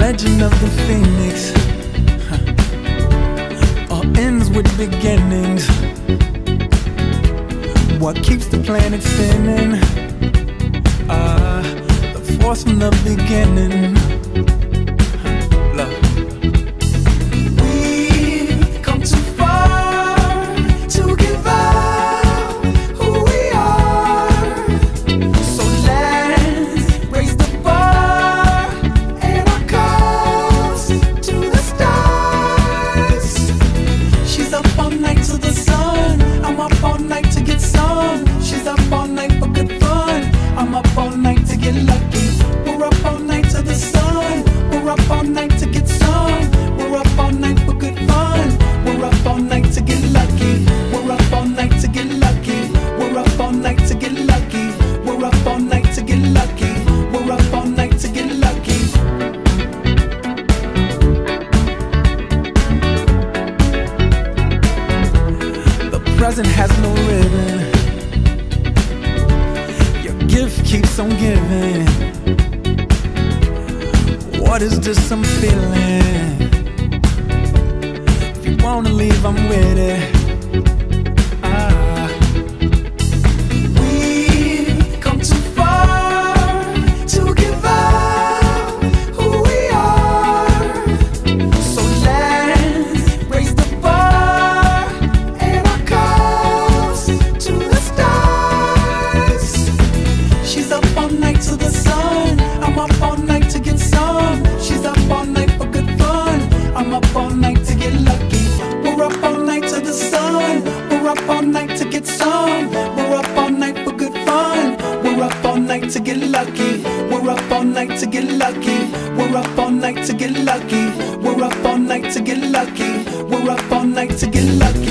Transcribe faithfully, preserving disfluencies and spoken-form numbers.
legend of the phoenix, huh, all ends with beginnings. What keeps the planet spinning? Ah, uh, the force from the beginning. Huh, love. Present has no ribbon. Your gift keeps on giving. What is this I'm feeling? If you wanna leave, I'm with it. To get lucky, we're up all night to get lucky. We're up all night to get lucky. We're up all night to get lucky. We're up all night to get lucky.